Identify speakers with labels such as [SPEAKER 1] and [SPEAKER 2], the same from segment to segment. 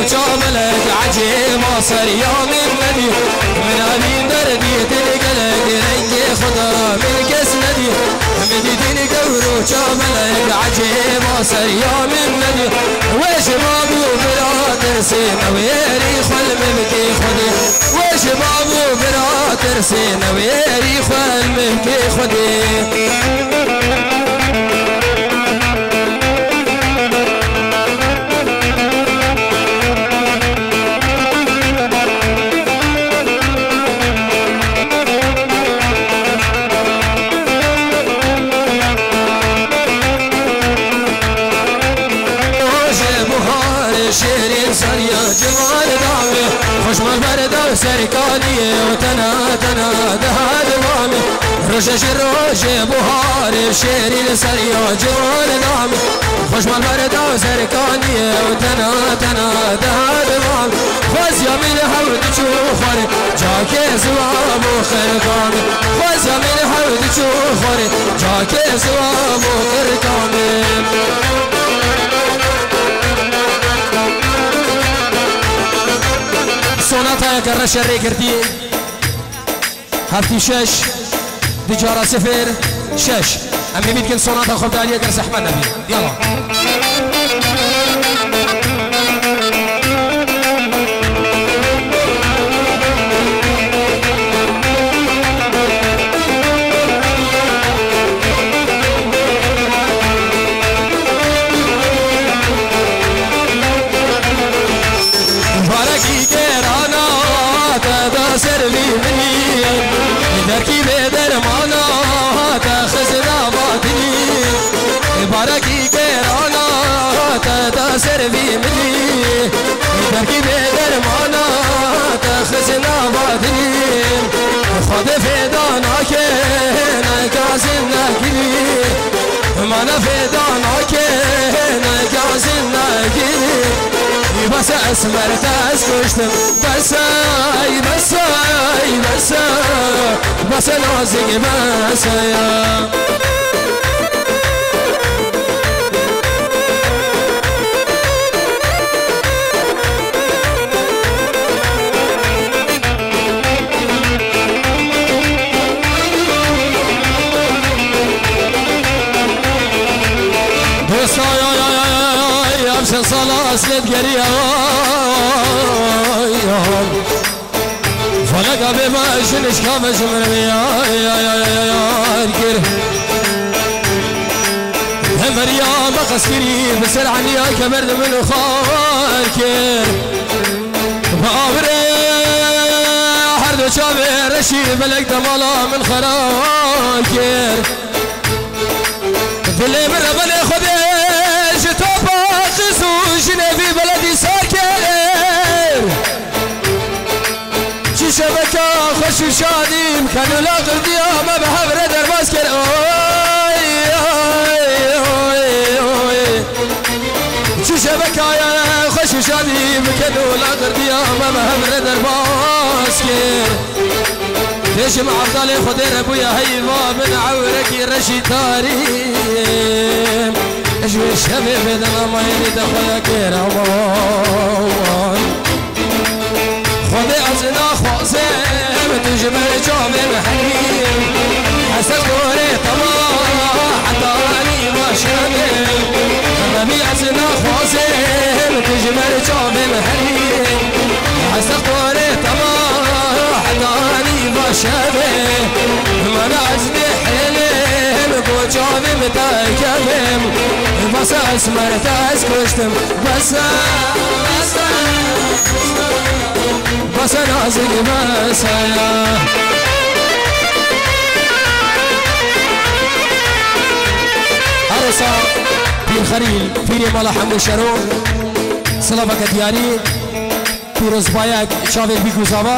[SPEAKER 1] وشاملك عجيب وصر يوم النبي من أبين دردي تلقلك رنجي خضرة من كسندي مديدين قورو وشاملك عجيب وصر يوم النبي وشبابو برادر سينا ويري خل ممكي خدي وشبابو برادر سينا ويري خل ممكي خدي شيرين سريا جمال دامي خشم البردة وسركانية وتنا دها دوامي رشش الروش بهاري شيرين سريا جمال دامي خشم البردة وسركانية وتنا دها دوامي خز يا من حود تشوفري جاكي زواب وخركامي خز يا من حود تشوفري جاكي زواب وخركامي صوناتها كرش الريكرتي هفتي شش دجارة صفر شش أمي ميتكن صوناتها خبت عليها كرس أحمد نبي يلا سربي مني بركي بدرمانا تخزنا بادني خد فدانا كنا كازنا كلي ما نفدانا كنا كازنا كلي بس اسمرت اسكشتم بس نازك بس يا صلاة قرية فلقى بما شنش كامش من الكر مريم قسكري بسر عني كبرد من خاركر بابري حرد شابر رشي بلق دمالا من خراكر دلي من ربني خديش توبا جنبي بلدي ساكر شي شبكة خوش وشادي مكانو لا غردي ما بحبر درباس كر شي شبكة يا خوش وشادي مكانو لا غردي ما بحبر درباس كر ليش مع عبدالي خدير ابويا هيفا من عورك رشي تاريم اشوي الشباب اذا ما يريد اخويا كيرمان خذي ازنا خوزم تجمل جامي محليم حسن دوري طماح حتى اني ما شامل امامي ازنا خوزم تجمل جامي محليم حسن دوري طماح حتى اني ما شامل ما نعزني حلم بوجامي متاكلم بس اسمرت اسكشتم بس نازك بس يا عروسة في الخليل في مالا حمو شرون سلافك دياري في رزبايك شافي بيكو زابا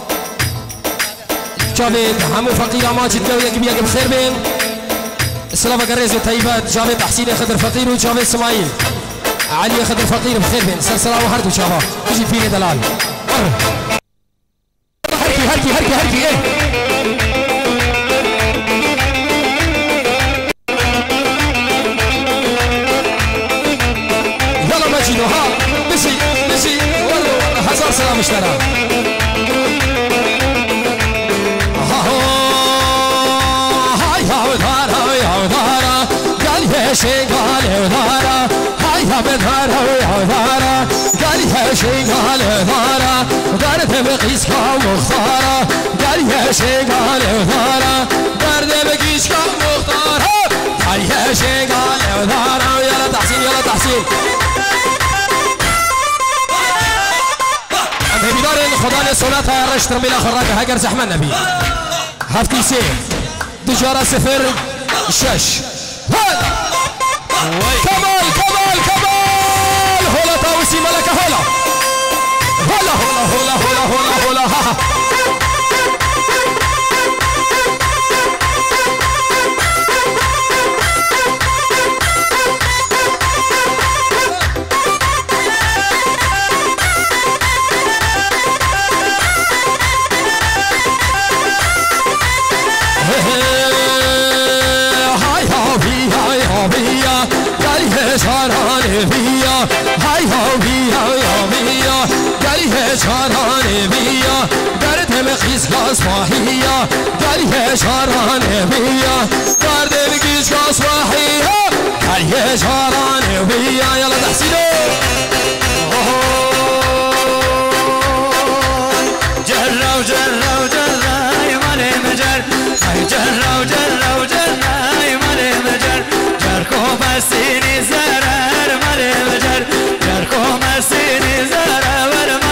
[SPEAKER 1] شافي حمو فقير ماجد قوية كبيرة بخير بين سلافك الرئيس الطيبات جافي تحسين خضر فقير وجافي اسماعيل علي خضر فقير بخير بين سلسلة وهرتو شافا تجي فيني دلال هركي ايه يلا ماجدو ها ماشي والله هزار سلام اشترى هاي ودارا يا ودارا قال يا شي قال يا ودارا هاي بدارا يا ودارا قال يا شي قال يا ودارا درد بقيس مختارا قال يا شي قال يا ودارا درد بقيس مختارا قال يا شي قال يا ودارا يلا تحسين يلا تحسين بدارين خدان صلاة رشتر من آخر راكه هاجر زحمة النبي هفتي سيف تجارة صفر شش هلا كمال كمال كمال هلا تاوسي ملكة هلا هلا هلا هلا هلا هلا هلا شارانه بیا درد مخیز گاز واهیا گریه شارانه بیا درد مخیز گاز واهیا گریه شارانه بیا یلا تحسینو جرا و جرا و جرا ایمان مجر ای جرا و جرا و جرا ایمان مجر جر کو بسینی زرر مال مجر جر کو بسینی زرر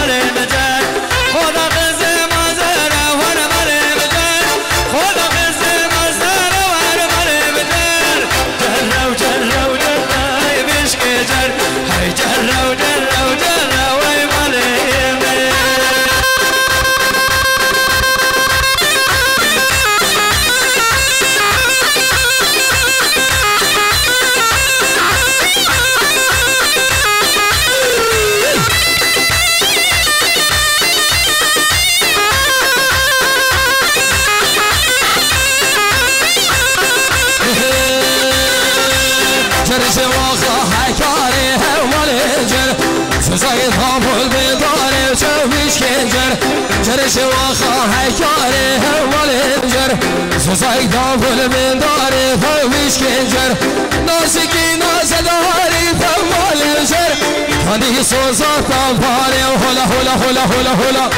[SPEAKER 1] جرش واخا هيكاري والانجر سوزاي دابل من داري فويش كنجر ناسكي ناس داري فوالانجر كاني سوزا طباري وهلا هلا هلا هلا هلا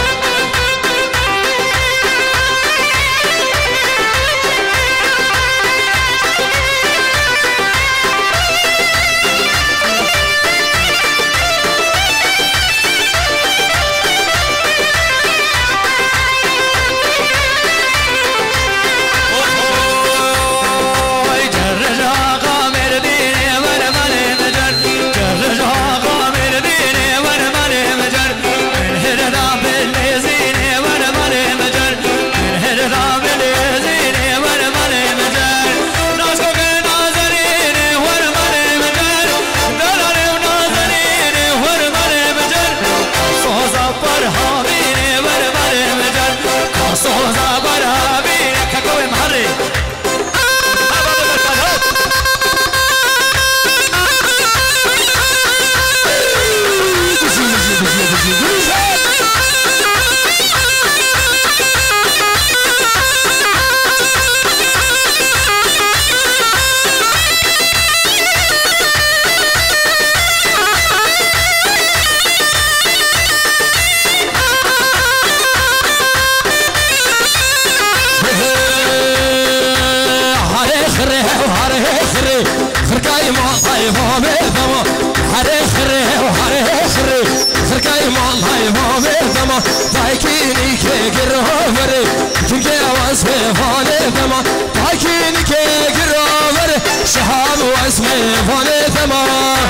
[SPEAKER 1] شهاب واسمي فاني ثمان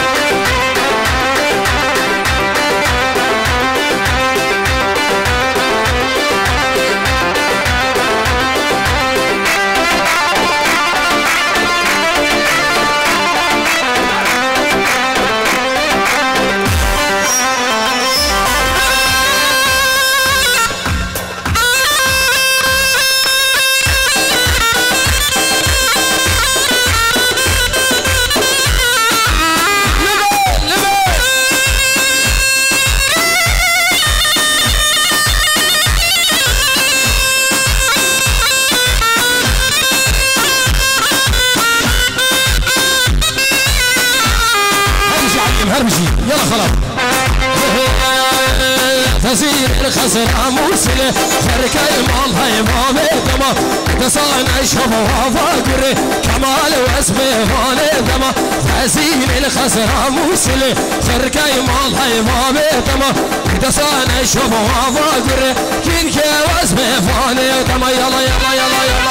[SPEAKER 1] تزين الخسر موسله خرك المال هاي ما دما تصان اشوف وافقر كمال واسمه هاني دما تزين الخسر موسله خرك المال هاي ما دما تصان اشوف وافقر كين كي واسمه هاني دما يلا يلا يلا يلا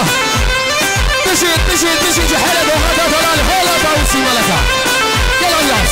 [SPEAKER 1] تشيد حلب وغدا طلال هلا باوسي ملكه يلا الناس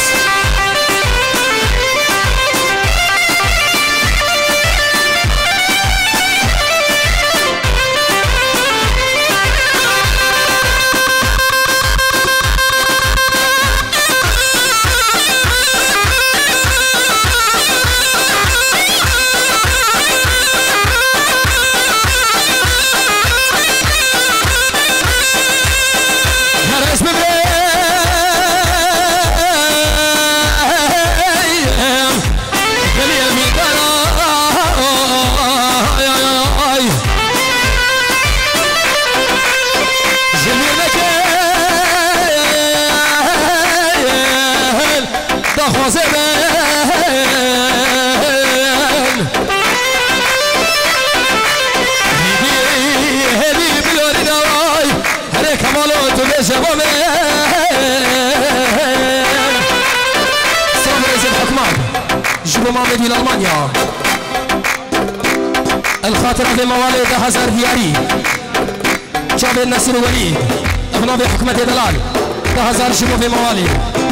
[SPEAKER 1] مامدي لألمانيا الخاطرة في مواليد هزار دياري شاب النسير وليد ابن في حكمة دلال هزار شنو في مواليد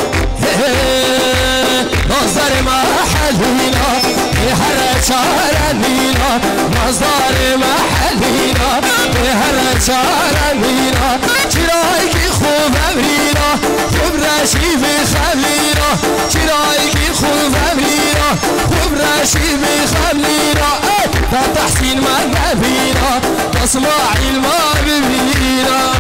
[SPEAKER 1] مصدر محلينا بهر شارنينا مصدر محلينا بهر شارنينا چرایکی خوب امرینا خوب رشی بخملینا چرایکی خوب امرینا خوب رشی بخملینا تا تحسین من نبینا تسماعیل ما ببینا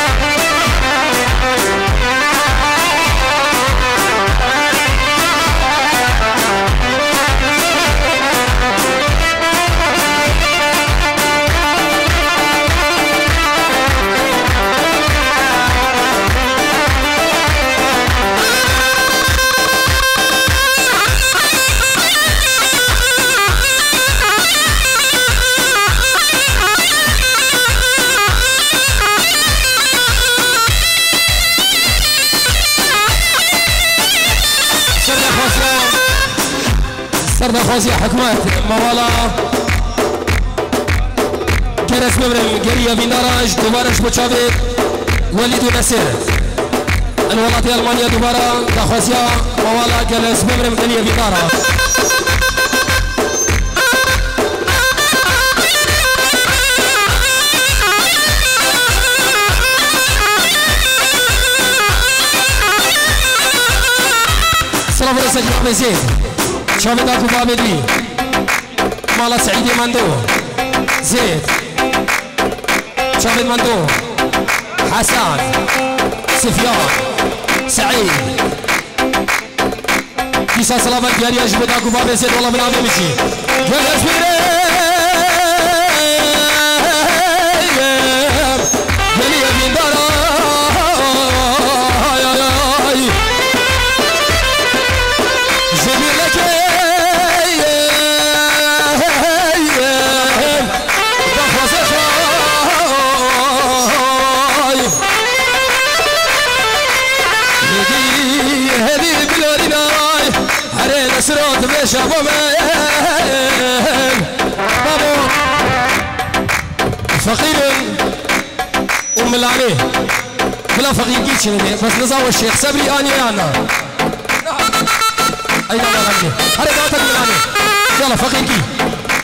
[SPEAKER 1] سرد خوزي حكمات موالا كرس ممرم قرية بندراج دوبارش بوشافيت وليد ونسير الولايات ألمانيا دوبارا دخوزيا موالا كرس ممرم قرية بندراج سلام رسالة جمع زيد شافد أكو بابدي مالا سعيدي مندو زيد شافد مندو حسن سفيان سعيد كيسا سلافا الجارية جبد أكو بابي زيد والله من عبي مشي جلس جلية من دارا سرات بشابو بابو فقير ام العلي بلا فقير كيتش بس نزاو الشيخ صبري اني انا اين انا غني هذا دوتك من علي يلا فقير كي